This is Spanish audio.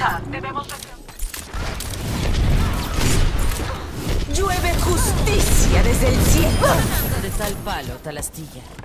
ya. Debemos... Llueve justicia desde el cielo. De tal palo, tal astilla.